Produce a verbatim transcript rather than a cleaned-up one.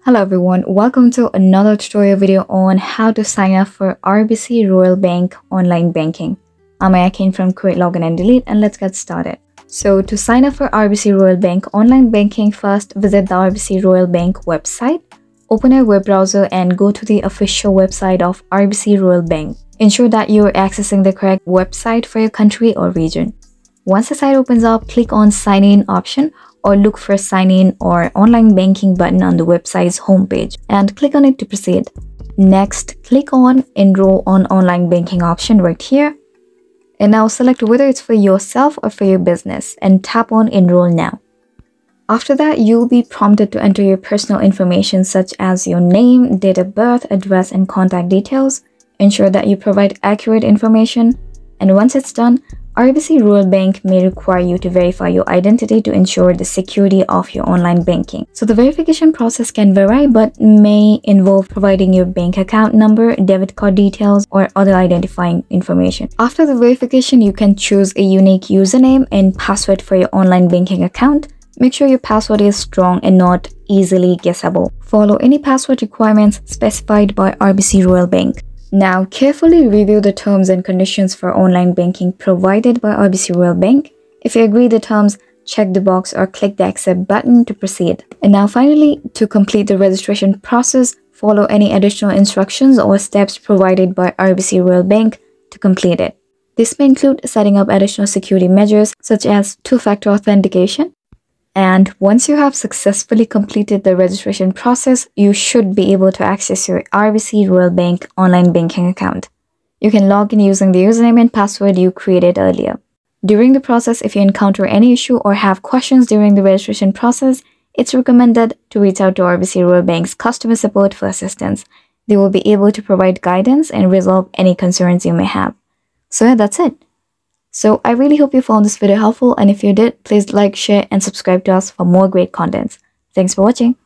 Hello everyone, welcome to another tutorial video on how to sign up for R B C Royal Bank online banking. I'm Ayakin from Create, Login and Delete, and let's get started. So to sign up for R B C Royal Bank online banking, first visit the R B C Royal Bank website. Open a web browser and go to the official website of R B C Royal Bank. Ensure that you're accessing the correct website for your country or region. Once the site opens up, click on Sign In option or look for Sign In or Online Banking button on the website's homepage and click on it to proceed. Next, click on Enroll on Online Banking option right here. And now select whether it's for yourself or for your business and tap on Enroll Now. After that, you'll be prompted to enter your personal information such as your name, date of birth, address, and contact details. Ensure that you provide accurate information. And once it's done, R B C Royal Bank may require you to verify your identity to ensure the security of your online banking. So the verification process can vary but may involve providing your bank account number, debit card details, or other identifying information. After the verification, you can choose a unique username and password for your online banking account. Make sure your password is strong and not easily guessable. Follow any password requirements specified by R B C Royal Bank. Now, carefully review the terms and conditions for online banking provided by R B C Royal Bank. If you agree the terms, check the box or click the accept button to proceed. And now finally, to complete the registration process, follow any additional instructions or steps provided by R B C Royal Bank to complete it. This may include setting up additional security measures such as two-factor authentication. And once you have successfully completed the registration process, you should be able to access your R B C Royal Bank online banking account. You can log in using the username and password you created earlier. During the process, if you encounter any issue or have questions during the registration process, it's recommended to reach out to R B C Royal Bank's customer support for assistance. They will be able to provide guidance and resolve any concerns you may have. So yeah, that's it. So I really hope you found this video helpful, and if you did, please like, share, and subscribe to us for more great contents. Thanks for watching.